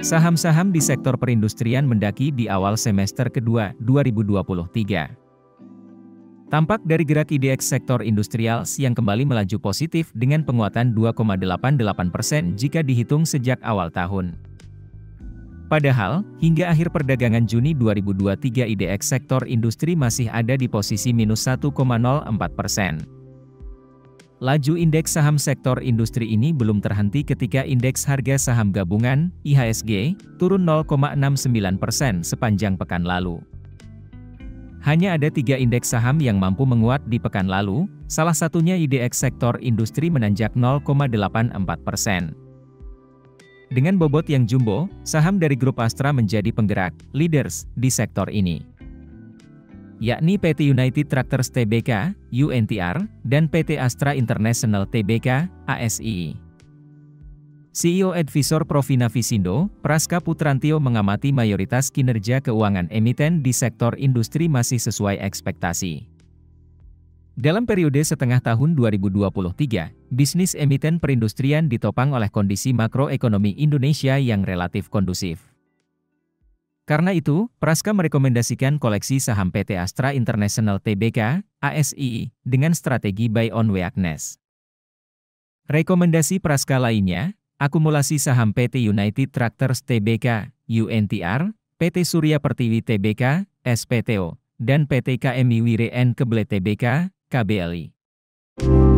Saham-saham di sektor perindustrian mendaki di awal semester kedua 2023. Tampak dari gerak IDX sektor industrial yang kembali melaju positif dengan penguatan 2,88% jika dihitung sejak awal tahun. Padahal, hingga akhir perdagangan Juni 2023 IDX sektor industri masih ada di posisi minus 1,04%. Laju indeks saham sektor industri ini belum terhenti ketika indeks harga saham gabungan, IHSG, turun 0,69% sepanjang pekan lalu. Hanya ada 3 indeks saham yang mampu menguat di pekan lalu, salah satunya IDX sektor industri menanjak 0,84%. Dengan bobot yang jumbo, saham dari grup Astra menjadi penggerak, leaders, di sektor ini, yakni PT United Tractors Tbk, UNTR, dan PT Astra International Tbk, ASI. CEO Advisor Provina Visindo, Praska Putrantio mengamati mayoritas kinerja keuangan emiten di sektor industri masih sesuai ekspektasi. Dalam periode setengah tahun 2023, bisnis emiten perindustrian ditopang oleh kondisi makroekonomi Indonesia yang relatif kondusif. Karena itu, Praska merekomendasikan koleksi saham PT Astra International Tbk, ASI, dengan strategi buy on weakness. Rekomendasi Praska lainnya, akumulasi saham PT United Tractors Tbk, UNTR, PT Surya Pertiwi Tbk, SPTO, dan PT KMI Wire & Keble Tbk, KBLI.